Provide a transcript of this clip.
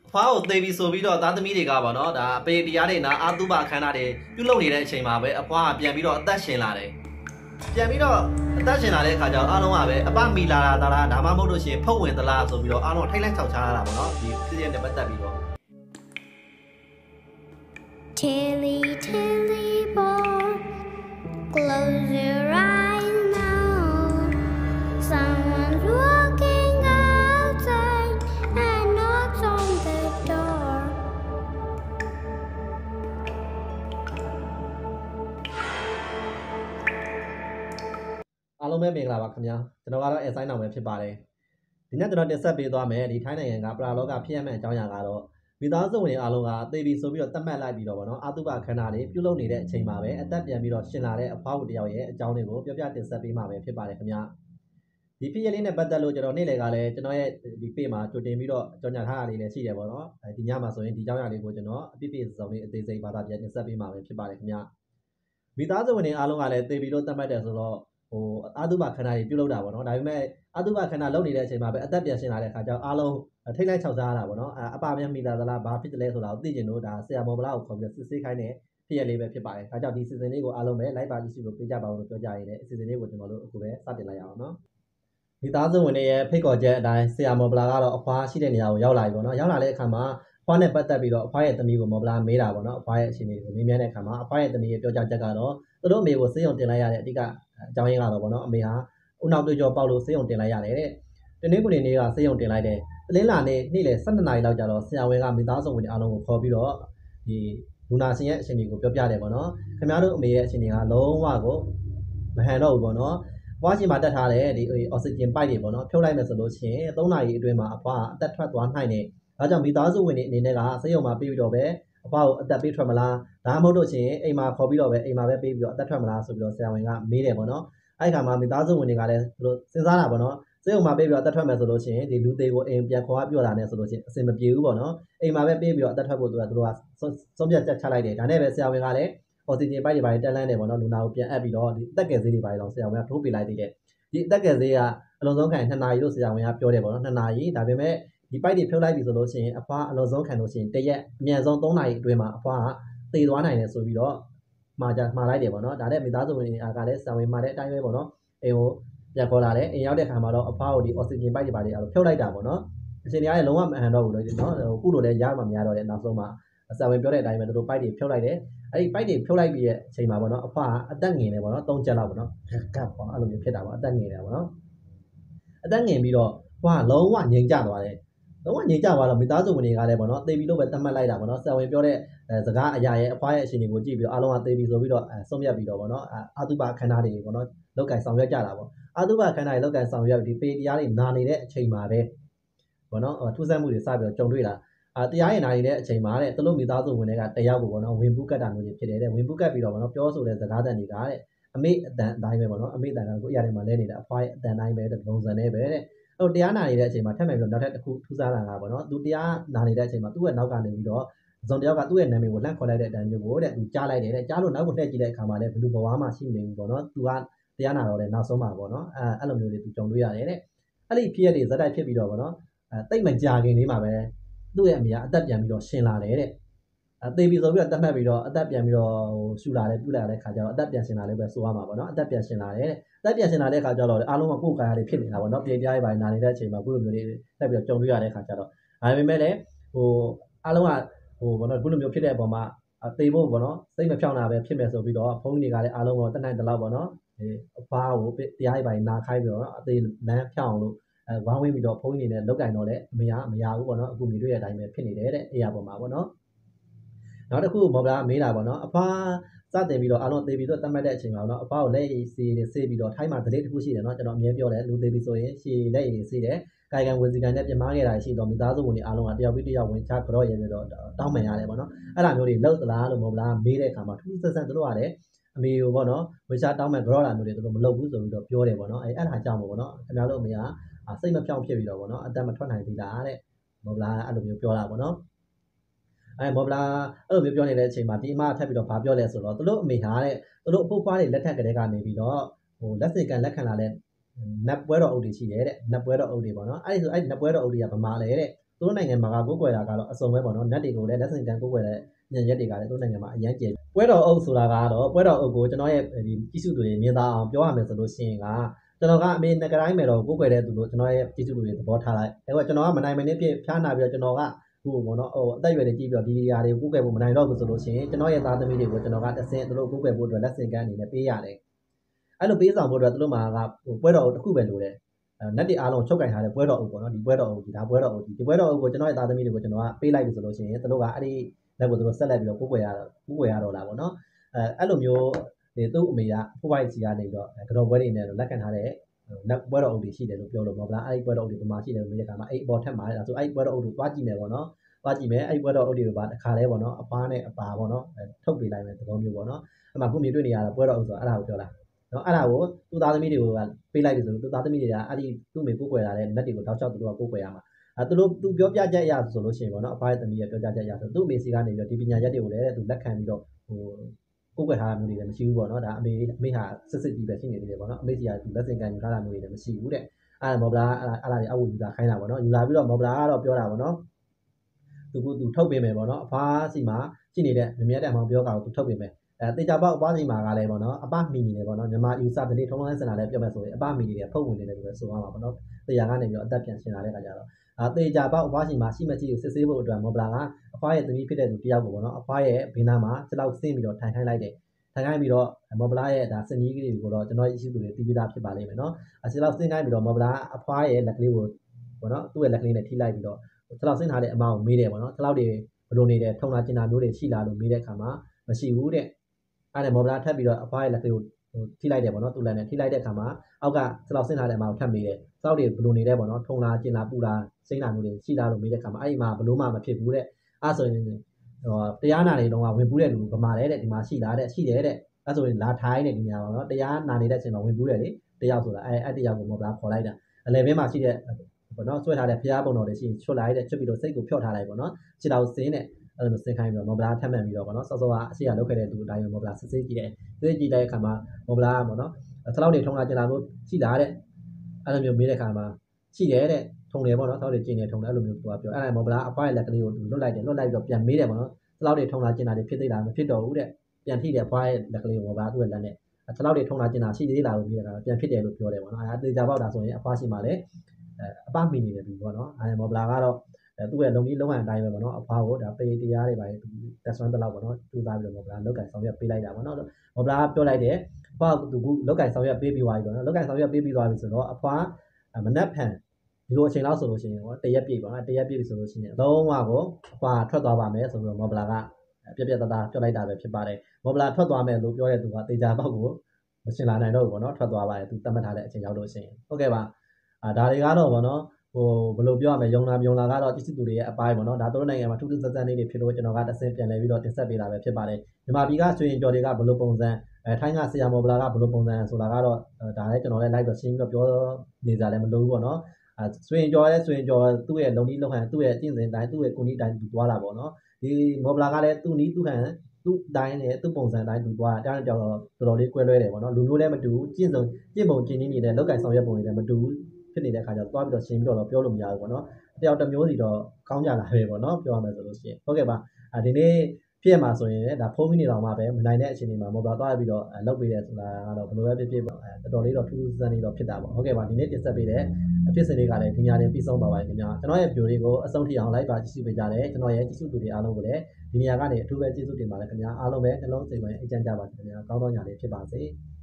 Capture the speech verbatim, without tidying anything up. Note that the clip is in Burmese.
ဖွားကိုသေပြီးဆိုပြီးတော့သားသမီးတွေကပေါ့နော်ဒါအပေတရားတွေနာအာတုဘအခမ်းအနားတွေပြုလုပ်နေတဲ့အချိန်မှာပဲအဖွားကပြန်ပြီးတော့အသက်ရှင်လာတယ်ပြန်ပြီးတော့အသက်ရှင်လာတဲ့အခါကျတော့အားလုံးကပဲအပမီလာတာလားဒါမှမဟုတ်လို့ရှိရင်ဖုတ်ဝင်သလားဆိုပြီးတော့အားလုံးထိုက်လိုက်ချောက်ချားရတာပေါ့နော်ဒီစီးရဲနဲ့ပတ်သက်ပြီးတော့ Tilly Tilly boy close your eyes now someone's walking outside and knocks on the door အားလုံးပဲမင်္ဂလာပါခင်ဗျာကျွန်တော်ကတော့အဲဆိုင်အောင်ပဲဖြစ်ပါတယ်ဒီနေ့ကျွန်တော်တင်ဆက်ပေးသွားမယ်ဒီထိုင်းနိုင်ငံကပရာလောကဖြစ်ရမယ့်အကြောင်းအရာကတော့မိသားစုဝင်တွေအားလုံးကသေပြီးဆိုပြီးတော့တတ်မှတ်လိုက်ပြီးတော့ဗောနော်အာတုဘခန္ဓာတွေပြုလုပ်နေတဲ့အချိန်မှာပဲအသက်ပြန်ပြီးတော့ရှင်လာတဲ့အဖွားတယောက်ရဲ့အကြောင်းတွေကိုပြောပြတင်ဆက်ပေးမှာပဲဖြစ်ပါတယ်ခင်ဗျာဒီဖြစ်ရလေးနဲ့ပတ်သက်လို့ကျွန်တော်နေ့လည်ကလည်းကျွန်တော်ရဲ့ဒီ page မှာကြိုတင်ပြီးတော့ကြော်ညာထားတာလေးလည်းရှိတယ်ဗောနော်အဲဒီညမှာဆိုရင်ဒီအကြောင်းအရာလေးကိုကျွန်တော်အပြည့်ပြည့်စုံလေးအသေးစိတ်ဘာသာပြန်တင်ဆက်ပေးမှာပဲဖြစ်ပါတယ်ခင်ဗျာမိသားစုဝင်တွေအားလုံးကလည်းသေပြီးတော့တတ်မှတ်တယ်ဆိုတော့ဟိုအာတုဘခန္ဓာတွေပြုလုပ်တာပေါ့နော်ဒါပေမဲ့အာတုဘခန္ဓာလုပ်နေတဲ့အချိန်မှာပဲအသက်ပြန်ရှင်လာတဲ့အခါကျတော့အားလုံးထိတ်လိုက်ချောက်စားရတာပေါ့နော်အပမြတ်မိလာသလားဘာဖြစ်တယ်လဲဆိုတာကိုသိကျင်လို့ဒါဆရာမော်ဘလာကိုခေါ်ပြီးစစ်ဆေးခိုင်းတဲ့ဖြစ်ရလေးပဲဖြစ်ပါတယ်ဒါကြောင့်ဒီစီစဉ်လေးကိုအားလုံးပဲလိုက်ပါကြည့်စီလို့ပေးကြပါဦးလို့ပြောကြရတဲ့အစီအစဉ်လေးကိုကျွန်တော်တို့အခုပဲစတင်လိုက်ရအောင်နော်မိသားစုဝင်တွေရဲ့ဖိတ်ခေါ်ချက်အတိုင်းဆရာမော်ဘလာကတော့အဖွားရှိတဲ့နေရာကိုရောက်လာပြီပေါ့နော်ရောက်လာတဲ့အခါမှာအဖွားနဲ့ပတ်သက်ပြီးတော့အဖွားရဲ့သမီးကိုမော်ဘလာမေးတာပေါ့နော်အဖွားရဲ့အခြေအနေကိုမေးမြန်းတဲ့အခါမှာအဖွားရဲ့သမီးရဲ့ပြောကြားချက်ကတော့သူတို့အမေကိုစေးရုံတင်လိုက်ရတဲ့အဓိကအကြောင်းရင်းကတော့ဗောနော်အမေဟာဦးနောက်တွေကြောပေါက်လို့စေးရုံတင်လိုက်ရတယ်တဲ့တနေ့ကိုနေ့ကစေးရုံတင်လိုက်တယ်တလင်းလာနေ့နေ့လေ၁၂နာရီလောက်ကျတော့ဆရာဝန်ကမိသားစုဝင်တွေအားလုံးကိုခေါ်ပြီးတော့ဒီလူနာရှင်ရဲ့အခြေအနေကိုပြောပြတယ်ဗောနော်ခင်ဗျားတို့အမေရဲ့အခြေအနေကလုံးဝကိုမဟန်တော့ဘူးဗောနော်ဘွားရှင်မှာတက်ထားတဲ့ဒီအောက်ဆီဂျင်ပိုက်တွေဗောနော်ဖြုတ်လိုက်မယ်ဆိုလို့ရှိရင်၃နာရီအတွင်းမှာအဖွားအသက်ထွက်သွားနိုင်တယ်ဒါကြောင့်မိသားစုဝင်တွေအနေနဲ့ကစေးရုံမှာပြီးပြီးတော့ပဲအဖွားကိုအသက်ပေးထွက်မလားဒါမှမဟုတ်လို့ရှိရင်အိမ်မှာခေါ်ပြီးတော့ပဲအိမ်မှာပဲပေးပြီးတော့အသက်ထွက်မလားဆိုပြီးတော့ဆရာဝန်ကမေးတယ်ဗောနော်အဲ့ခါမှာမိသားစုဝင်တွေကလည်းသူတို့စဉ်းစားတာဗောနော်စေးုံမှာပေးပြီးတော့အသက်ထွက်မယ်ဆိုလို့ရှိရင်ဒီလူသေးကိုအိမ်ပြန်ခေါ်ရပြောတာနဲ့ဆိုလို့ရှိရင်အဆင်မပြေဘူးဗောနော်အိမ်မှာပဲပေးပြီးတော့အသက်ထွက်ဖို့သူကသူတို့ကဆုံးဖြတ်ချက်ချလိုက်တယ်ဒါနဲ့ပဲဆရာဝန်ကလည်းအော်ဆီဂျင်ပိုက်တွေပါတက်လန်းတယ်ဗောနော်လူနာကိုပြန်အပ်ပြီးတော့ဒီအသက်ကယ်ဆေးတွေပါတော့ဆရာဝန်ကထိုးပေးလိုက်သေးတယ်ဒီအသက်ကယ်ဆေးကအလုံးစုံခံ၂နာရီလို့ဆရာဝန်ကပြောတယ်ဗောနော်၂နာရီဒါပေမဲ့ဒီပိုက်တွေဖြုတ်လိုက်ပြီဆိုလို့ရှိရင်အဖွားအလုံးစုံခံလို့ရှိရင်တရက်အမြန်ဆုံး၃နာရီအတွင်းမှာအဖွားကသေသွားနိုင်တယ်ဆိုပြီးတော့မှာကြမှာလိုက်တယ်ဗောနော်ဒါနဲ့မိသားစုဝင်တွေကလည်းဆရာဝန်မှာတဲ့အတိုင်းပဲဗောနော်အိမ်ကိုပြန်ခေါ်လာတယ်အိမ်ရောက်တဲ့ခါမှာတော့အဖွားကိုဒီအောက်ဆီဂျင်ပိုက်တွေပါလေအဲ့လိုဖြုတ်လိုက်တာဗောနော်အချိန်ကြီးကလည်းလုံးဝမအဟန်တော့ဘူးလို့နော်ခုလိုလည်းရမှမရတော့တဲ့နောက်ဆုံးမှာဆရာဝန်ပြောတဲ့အတိုင်းပဲတို့ပိုက်တွေဖြုတ်လိုက်တယ်အဲ့ဒီပိုက်တွေဖြုတ်လိုက်ပြီးရဲ့အချိန်မှာဗောနော်အဖွားကအသက်ငင်တယ်ဗောနော်၃ချက်လောက်ဗောနော်ကပ်ပေါ့အဲ့လိုမျိုးဖြစ်တာဗောအသက်ငင်တယ်ဗောနော်အသက်ငင်ပြီးတော့ဟွာလုံးဝငြိမ်ကျသွားတယ်လုံးဝငြိမ်ကျသွားတော့မိသားစုဝင်တွေကလည်းဗောနော်သေပြီးလို့ပဲတတ်မှတ်လိုက်တာဗောနော်ဆရာဝန်ပြောတဲ့စကားအရာရဲ့အဖွားရဲ့အရှင်တွေကိုကြည့်ပြီးတော့အားလုံးကသေပြီးဆိုပြီးတော့ဆုံးဖြတ်ပြီးတော့ဗောနော်အာတုဘခန္ဓာတွေဗောနော်လောက်ကင်ဆောင်ရွက်ကြတာဗောအာတုဘခန္ဓာတွေလောက်ကင်ဆောင်ရွက်ဒီပေတရားတွေနာနေတဲ့အချိန်မှာပဲဗောနော်ထူးဆန်းမှုတွေစပြီးတော့ကြုံတွေ့လာအာတရားရဲ့နာနေတဲ့အချိန်မှာတဲ့သူတို့မိသားစုဝင်တွေကတယောက်ကိုဗောနော်ဝင်ပူးကတ်တာမျိုးတွေဖြစ်တယ်တဲ့ဝင်ပူးကတ်ပြီးတော့ဗောနော်ပြောဆိုတဲ့စကားတန်တွေကတဲ့အမေအတန်အတိုင်းပဲဗောနော်အမေတန်ကကိုအရာတွေမှာလဲနေတဲ့အဖွားရဲ့အတန်တိုင်းပဲတဲ့ပုံစံနဲ့ပဲတဲ့အဲ့တော့တရားနာနေတဲ့အချိန်မှာထပ်မှန်ပြီးတော့နောက်ထပ်တစ်ခုထူးဆန်းလာတာဗောနော်သူတရားနာနေတဲ့အချိန်မှာသူ့ရဲ့နောက်ကနေပြီးတော့ဇွန်တယောက်ကသူ့ရဲ့နာမည်ကိုလှမ်းခေါ်လိုက်တဲ့အတန်မျိုးကိုတဲ့သူကြားလိုက်တယ်တဲ့ကြားလို့နောက်ကိုလှည့်ကြည့်တဲ့အခါမှာလည်းဘယ်လိုဘဝမှရှိနေဘူးဗောနော်သူကတရားနာတော့လည်းနောက်ဆုံးမှာဗောနော်အဲအဲ့လိုမျိုးတွေသူကြုံတွေ့ရတယ်တဲ့အဲ့ဒီဖြစ်ရတွေဇက်တိုက်ဖြစ်ပြီးတော့ဗောနော်အဲတိတ်မကြာခင်လေးမှာပဲသူ့ရဲ့အမေကအသက်ပြန်ပြီးတော့ရှင်လာတယ်တဲ့အဲသေပြီးဆိုပြီးတော့တတ်မှတ်ပြီးတော့အသက်ပြန်ပြီးတော့ဟိုရှူလာတယ်ပြုလာတဲ့ခါကျတော့အသက်ပြန်ရှင်လာလည်းပဲဆိုရမှာဗောနော်အသက်ပြန်ရှင်လာတယ်တဲ့အသက်ပြန်ရှင်လာတဲ့ခါကျတော့အားလုံးကကိုယ်ကာယတွေဖြစ်နေတာဗောနော်ပြေးပြားရေးပိုင်းနာနေတဲ့အချိန်မှာခုလိုမျိုးတွေတက်ပြီးတော့ကြုံတွေ့ရတဲ့ခါကျတော့ဒါပေမဲ့လည်းဟိုအားလုံးကဟိုဗောနော်ခုလိုမျိုးဖြစ်တဲ့အပေါ်မှာသေဖို့ဗောနော်စိတ်မဖြောင်းတာပဲဖြစ်မယ်ဆိုပြီးတော့ဘုန်းကြီးတွေကလည်းအားလုံးကတတ်နိုင်တဲ့လောက်ဗောနော်အဖွားကိုတရားရေးပိုင်းနာခိုင်းပြီးတော့အသေးလမ်းဖြောင်းလို့အဲဝမ်းဝင်းပြီးတော့ဘုန်းကြီးတွေနဲ့လောက်ကင်တော့လည်းမရမရဘူးဗောနော်အခုမြင်တွေ့တဲ့အတိုင်းပဲဖြစ်နေတယ်တဲ့အရာပေါ်မှာဗောနော်နောက်တစ်ခုမော်ဘလာမေးတာဗောနော်အဖွားစတင်ပြီးတော့အားလုံးသေပြီးတော့တတ်မှတ်တဲ့အချိန်မှာတော့အဖွားကိုလက်ရည်စီးနေဆေးပြီးတော့ထိုင်းမှာဒလိတစ်ခုရှိတယ်နော်ကျွန်တော်အမြဲပြောတယ်လူသေပြီးဆိုရင်ရှည်လက်ရည်စီးတယ်ကာယကံဝင်စီကံနဲ့ပြမခဲ့တာရှိတော့မိသားစုဝင်တွေအားလုံးကတယောက်ပြီးတယောက်ဝင်ချကြော့ရဲပြီးတော့တောင်းပန်ရတယ်ဗောနော်အဲ့ဒါမျိုးတွေလောက်သလားလို့မော်ဘလာမေးတဲ့အခါမှာထူးဆန်းဆန်းတို့ကလည်းအမေကိုဗောနော်ဝေချတောင်းမဲ့ကြော့လာမျိုးတွေတို့မလုပ်ဘူးဆိုပြီးတော့ပြောတယ်ဗောနော်အဲ့အဲ့ဒါကြောင့်ဗောနော်ခင်ဗျားတို့အမေကစိတ်မဖြောင်းဖြစ်ပြီးတော့ဗောနော်အတတ်မထွက်နိုင်သေးတာတဲ့မော်ဘလာအဲ့လိုမျိုးပြောတာဗောနော်အဲမော်ဘလာအဲ့လိုမျိုးပြောနေတဲ့အချိန်မှာဒီအမထပ်ပြီးတော့ဗာပြောလဲဆိုတော့သူတို့အမေဟာတဲ့သူတို့အဖို့ဖွားတွေလက်ထက်ကလေးကနေပြီးတော့ဟိုလက်စေကန်လက်ခံလာတဲ့နတ်ပွဲတော်အုပ်တွေရှိတယ်တဲ့နတ်ပွဲတော်အုပ်တွေဗောနော်အဲ့ဒီဆိုအဲ့နတ်ပွဲတော်အုပ်တွေကဗမာလဲတဲ့သူတို့နိုင်ငံမှာကကိုယ်ကွယ်တာကတော့အစုံပဲပေါ့နော်နတ်တွေကိုလည်းလက်ဆင့်ကမ်းကိုယ်ကွယ်တဲ့ညံရက်တွေကလည်းသူတို့နိုင်ငံမှာအရန်ကျယ်ပွဲတော်အုပ်ဆိုတာကတော့ပွဲတော်အုပ်ကိုကျွန်တော်ရဲ့ဒီကြီးစုသူတွေမြင်သာအောင်ပြောရမယ်ဆိုလို့ရှိရင်ကကျွန်တော်ကအမေနဂတိုင်းမယ်တော့ကိုယ်ကွယ်တဲ့သူတို့ကျွန်တော်ရဲ့ကြီးစုသူတွေသဘောထားလိုက်ဒါပေမဲ့ကျွန်တော်ကမနိုင်မနေပြဖျားနာပြီးတော့ကျွန်တော်ကဟိုပေါ့နော်ဟိုအသက်အရွယ်တွေကြီးပြီးတော့ဒီနေရာတွေကိုကိုယ်ကွယ်ဖို့မနိုင်တော့ဘူးဆိုလို့ရှိရင်ကျွန်တော်ရဲ့သားသမီးတွေကိုကျွန်တော်ကတဆင့်သူတို့ကိုယ်ကွယ်ဖို့အတွက်လက်ဆင့်ကမ်းအနေနဲ့ပေးရတယ်အဲ့လိုပေးဆောင်ဖို့အတွက်သူတို့မှာကဟိုပွဲတော်အုပ်တစ်ခုပဲလိုတယ်နတ်တွေအားလုံးချုပ်ကင်ထားတဲ့ပွဲတော်အုပ်ပေါ့နော်ဒီပွဲတော်အုပ်ဒီဒါပွဲတော်အုပ်ဒီပွဲတော်အုပ်ကိုကျွန်တော်ရဲ့သားသမီးတွေကိုကျွန်တော်ကပေးလိုက်ပြီဆိုလို့ရှိရင်သူတို့ကအဲ့ဒီလက်ကိုသူတို့ဆက်လက်ပြီးတော့ကိုယ်ကွယ်ရကိုယ်ကွယ်ရတော့လာပေါ့နော်အဲအဲ့လိုမျိုးဒီသူ့အမေကဖိုးပိုက်စီကနေပြီးတော့ကတော့ပွဲတွေနဲ့လက်ခံထားတဲ့လက်ပွဲတော်အုပ်တွေရှိတယ်လို့ပြောလို့ပေါ့ဗျာအဲ့ဒီပွဲတော်အုပ်တွေပမာရှိတယ်လို့မြင်တဲ့အခါမှာအဲ့အပေါ်ထက်မှာဒါဆိုအဲ့ဒီပွဲတော်အုပ်တွေသွားကြည့်မယ်ပေါ့နော်သွားကြည့်မယ်အဲ့ဒီပွဲတော်အုပ်တွေပါတစ်ခါလဲပေါ့နော်အပားနဲ့အပါပေါ့နော်ထုတ်ပေးလိုက်မယ်သဘောမျိုးပေါ့နော်အဲ့မှာခုမြင်တွေ့နေရတာပွဲတော်အုပ်ဆိုအဲ့ဒါကိုပြောတာနော်အဲ့ဒါကိုသူ့သားသမီးတွေကိုကပေးလိုက်ပြီဆိုလို့သူ့သားသမီးတွေကအဲ့ဒီသူ့မိကိုကိုွယ်လာတဲ့လက်တွေကိုတောက်လျှောက်သူတို့ကကိုကိုွယ်ရမှာအဲသူတို့သူပြောပြချက်အရဆိုလို့ရှိရင်ပေါ့နော်အဖရဲ့သမီးရဲ့ပြောပြချက်အရဆိုသူ့အမေစီကနေပြီးတော့ဒီပညာရက်တွေကိုလည်းသူလက်ခံပြီးတော့ဟိုကိုကိုွယ်ထားတာမျိုးတွေလည်းမရှိဘူးပေါ့နော်ဒါအမေအမေဟာစစ်စစ်ကြီးပဲရှိနေသေးတယ်ပေါ့နော်အမေစီကသူလက်စင်ကန်ယူထားတာမျိုးတွေလည်းမရှိဘူးတဲ့အဲ့မော်ဘလာအဲ့အဲ့လာတွေအဝယူလာခိုင်းတာပေါ့နော်ယူလာပြီးတော့မော်ဘလာကတော့ပြောတာပေါ့နော်သူကသူထုတ်ပေးမယ်ပေါ့နော်အဖားစီမှာရှိနေတဲ့မမြတ်တဲ့အမောင်ပြောတာကိုသူထုတ်ပေးမယ်အဲတေချာပေါက်အပွားစီမှာကလည်းပေါ့နော်အပမီနေတယ်ပေါ့နော်မြန်မာယူဆတလေးထုံးထုံးစံစံလည်းပြောမယ်ဆိုရင်အပမီနေတယ်ဖုတ်ဝင်နေတယ်လို့ပဲဆိုရမှာပေါ့နော်တရားကနေပြီးတော့အသက်ပြန်ရှင်လာတဲ့အခါကျတော့အာတေချာပေါက်အပွားစီမှာရှိမရှိကိုစစ်ဆေးဖို့အတွက်မော်ဘလာကအဖွားရဲ့သမီးဖြစ်တဲ့သူတယောက်ကိုပေါ့နော်အဖွားရဲ့ဘေးနားမှာစလောက်ဆင်းပြီးတော့ထိုင်ခိုင်းလိုက်တယ်ထိုင်ခိုင်းပြီးတော့မော်ဘလာရဲ့ဒါစနီးကလေးကိုတော့ကျွန်တော်ရရှိသူတွေတီးပြီးသားဖြစ်ပါလိမ့်မယ်နော်အစလောက်ဆင်းခိုင်းပြီးတော့မော်ဘလာအဖွားရဲ့လက်ကလေးကိုပေါ့နော်သူ့ရဲ့လက်ကလေးနဲ့ထိလိုက်ပြီးတော့စလောက်ဆင်းထားတဲ့အမောင်ကိုမေးတယ်ပေါ့နော်စလောက်တွေဘလို့နေတယ်ထုံလာကျင်တာမျိုးတွေရှိလားလို့မေးတဲ့အခါမှာမရှိဘူးတဲ့အဲ့ဒါမော်ဘလာထပ်ပြီးတော့အဖွားရဲ့လက်ကလေးကိုထိလိုက်တယ်ပေါ့နော်သူ့လက်နဲ့ထိလိုက်တဲ့အခါမှာအောက်ကစလောက်ဆင်းထားတဲ့အမောင်ကိုထပ်မေးတယ်စလောက်တွေဘလို့နေတယ်ပေါ့နော်ထုံလာကျင်လာပူလာစိမ့်တာမျိုးတွေရှိလားလို့မေးတဲ့အခါမှာအဲ့ဒီမှာဘလို့မှမဖြစ်ဘူးတဲ့အဲ့ဆိုရင်ဟိုတရားနာနေတော့ဝင်ပူးတဲ့လူကမာတယ်တဲ့ဒီမှာရှိလားတဲ့ရှိတယ်တဲ့အဲ့ဆိုရင်လာထိုင်းတဲ့ဒီနေရာပါနော်တရားနာနေတဲ့အချိန်မှာဝင်ပူးတယ်လေတယောက်ဆိုတာအဲ့အဲ့တယောက်ကိုမော်ဘလာခေါ်လိုက်တာအလဲဘင်းမှာရှိတဲ့ပေါ့နော်ဆွဲထားတဲ့ဖျားပုံတော်တွေရှိရင်ချွတ်လိုက်တဲ့ချွတ်ပြီးတော့စိတ်ကိုဖျော့ထားလိုက်ပေါ့နော်ခြေတော်စင်းတဲ့အဲ့လိုစင်ခိုင်းပြီးတော့မော်ဘလာထပ်မှန်ပြီးတော့ပေါ့နော်စောစောကအရှိရလောက်ခဲ့တဲ့သူအတိုင်းမော်ဘလာစစ်စစ်ကြည့်တယ်စစ်ကြည့်တဲ့အခါမှာမော်ဘလာကပေါ့နော်ဆလောက်တွေထုံလာကျင်လာလို့ရှိလားတဲ့အဲ့လိုမျိုးမေးတဲ့အခါမှာရှိတယ်တဲ့ထုံတယ်ပေါ့နော်ဆလောက်တွေကျင်တယ်ထုံတယ်အဲ့လိုမျိုးသူကပြောအဲ့ဒါမော်ဘလာအဖွားရဲ့လက်ကလေးကိုသူလွတ်လိုက်တယ်လွတ်လိုက်ပြီးတော့ပြန်မေးတယ်ပေါ့နော်ဆလောက်တွေထုံလာကျင်တာတွေဖြစ်သေးလားမဖြစ်တော့ဘူးတဲ့ပြန်ထိတယ်ဖွားရဲ့လက်ကလေးကိုမော်ဘလာသူ့ရဲ့လက်နဲ့ဆလောက်တွေထုံလာကျင်တာရှိသေးလားလို့မေးတဲ့အခါပြန်ဖြစ်တယ်လို့ပြောတယ်ပေါ့နော်အဲ့ဒါသေချာပေါက်တာဆိုရင်အဖွားရှိမှလည်းအပမီနေတယ်ပြီပေါ့နော်အဲ့မော်ဘလာကတော့သူ့ရဲ့လုံကြီးလုံဟန်အတိုင်းပဲပေါ့နော်အဖွားကိုဒါပေတရားတွေပါတက်ဆွမ်းတလောက်ပေါ့နော်တူသားပြီးတော့မော်ဘလာလောက်ကင်ဆောင်ရွက်ပေးလိုက်တာပေါ့နော်မော်ဘလာပြောလိုက်တယ်အဖွားကသူကလောက်ကင်ဆောင်ရွက်ပေးပြီးသွားပြီပေါ့နော်လောက်ကင်ဆောင်ရွက်ပေးပြီးသွားပြီဆိုတော့အဖွားမနက်ဖြန်ဒီလိုအချိန်လောက်ဆိုလို့ရှိရင်ဟောတရက်ပြည့်ပါတရက်ပြည့်ပြီဆိုလို့ရှိရင်လုံးဝကိုအဖွားထွက်သွားပါမယ်ဆိုပြီးတော့မော်ဘလာကပြပြတသားပြောလိုက်တာပဲဖြစ်ပါတယ်မော်ဘလာထွက်သွားမယ်လို့ပြောတဲ့သူကတေချာပေါက်ကိုမရှင်လာနိုင်တော့ဘူးပေါ့နော်ထွက်သွားပါတယ်သူတတ်မှတ်ထားတဲ့အချိန်ရောက်လို့ရှိရင်ဟုတ်ကဲ့ပါအာဒါတွေကတော့ပေါ့နော်ဟိုဘယ်လိုပြောရမလဲယုံလာမြုံလာကတော့တိကျသူတွေရဲ့အပိုင်းပေါ့နော်ဒါတို့နိုင်ငံမှာထူးထူးဆန်းဆန်းလေးတွေဖြစ်လို့ကျွန်တော်ကတဆင့်ပြန်လဲပြီးတော့တင်ဆက်ပေးတာပဲဖြစ်ပါတယ်မြန်မာပြည်ကဆွေရင်ကျော်တွေကဘယ်လိုပုံစံအဲထိုင်းကဆရာမော်ဘလာကဘယ်လိုပုံစံဆိုတာကတော့ဒါလည်းကျွန်တော်လည်း live တော့ရှင်းပြီးတော့ပြောနေကြတယ်မလို့ဘူးပေါ့နော်အဲဆွေရင်ကျော်ရဲ့ဆွေရင်ကျော်သူ့ရဲ့လုံနီးလုံဟန်သူ့ရဲ့အကျင့်စဉ်တိုင်းသူ့ရဲ့ကိုနီးတိုင်းသူသွားတာပေါ့နော်ဒီမော်ဘလာကလည်းသူ့နီးသူ့ဟန်သူ့တိုင်းနဲ့သူ့ပုံစံတိုင်းသူသွားတာတောင်းကြောင်တော့တော်တော်လေးကွဲလွဲတယ်ပေါ့နော်လူမျိုးလည်းမတူဘူးကျင့်စုံကျင့်ပုံကျင့်နည်းနေတဲ့လောက်ကင်ဆောင်ရွက်ပုံတွေလည်းမတူဘူးဖြစ်နေတဲ့အခါကျတော့သွားပြီးတော့ရှင်းပြီးတော့ပြောလို့မရဘူးပေါ့နော်တယောက်တစ်မျိုးစီတော့ကောင်းကြလာပဲပေါ့နော်ပြောရမယ်ဆိုလို့ရှိရင်ဟုတ်ကဲ့ပါဒီနေ့ဖြစ်ရမှာဆိုရင်ဒါဖုန်းမီနေတော်မှာပဲမနိုင်တဲ့အချိန်တွေမှာမော်ဘလာသွားပြီးတော့လောက်ပေးတယ်ဆိုတာကတော့ဘယ်လိုပဲဖြစ်ဖြစ်ပေါ့တော်တော်လေးတော့ထူးထူးဆန်းဆန်းလေးတော့ဖြစ်တာပေါ့ဟုတ်ကဲ့ပါဒီနေ့တင်ဆက်ပေးတဲ့အဖြစ်စဉ်လေးကလည်းဒီညနေပြီးဆုံးပါပါခင်ဗျာကျွန်တော်ရဲ့ဗီဒီယိုလေးကိုအဆုံးထိအောင်လိုက်ပါကြည့်ရှုပေးကြတယ်ကျွန်တော်ရဲ့ကြည့်ရှုသူတွေအားလုံးကိုလည်းဒီနေရာကနေအထူးပဲကျေးဇူးတင်ပါတယ်ခင်ဗျာအားလုံးပဲနှလုံးစိတ်ဝင်အကြံကြပါစေခင်ဗျာကောင်းသောညလေးဖြစ်ပါစေ